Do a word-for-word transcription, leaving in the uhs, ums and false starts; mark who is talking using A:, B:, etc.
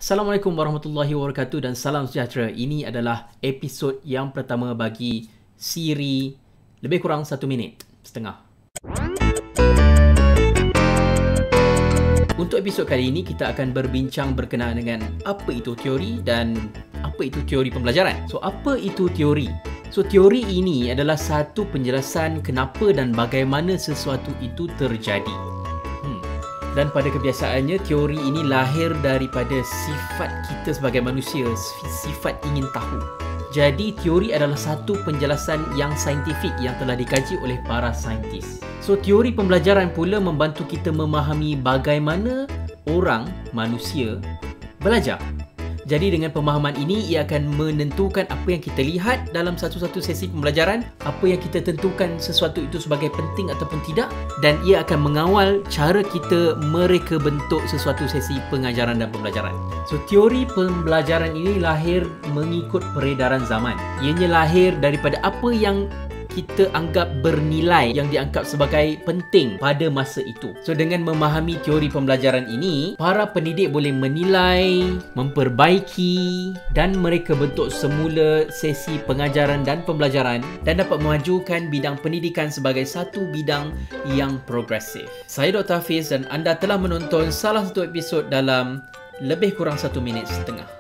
A: Assalamualaikum warahmatullahi wabarakatuh dan salam sejahtera. Ini adalah episod yang pertama bagi siri lebih kurang satu minit setengah. Untuk episod kali ini, kita akan berbincang berkenaan dengan apa itu teori dan apa itu teori pembelajaran. So, apa itu teori? So, teori ini adalah satu penjelasan kenapa dan bagaimana sesuatu itu terjadi. Hmm. Dan pada kebiasaannya, teori ini lahir daripada sifat kita sebagai manusia, sifat ingin tahu. Jadi, teori adalah satu penjelasan yang saintifik yang telah dikaji oleh para saintis. So, teori pembelajaran pula membantu kita memahami bagaimana orang, manusia, belajar. Jadi, dengan pemahaman ini, ia akan menentukan apa yang kita lihat dalam satu-satu sesi pembelajaran, apa yang kita tentukan sesuatu itu sebagai penting ataupun tidak, dan ia akan mengawal cara kita mereka bentuk sesuatu sesi pengajaran dan pembelajaran. So, teori pembelajaran ini lahir mengikut peredaran zaman. Ianya lahir daripada apa yang kita anggap bernilai, yang dianggap sebagai penting pada masa itu. So, dengan memahami teori pembelajaran ini, para pendidik boleh menilai, memperbaiki dan mereka bentuk semula sesi pengajaran dan pembelajaran dan dapat memajukan bidang pendidikan sebagai satu bidang yang progresif. Saya Doktor Hafiz dan anda telah menonton salah satu episod dalam lebih kurang satu minit setengah.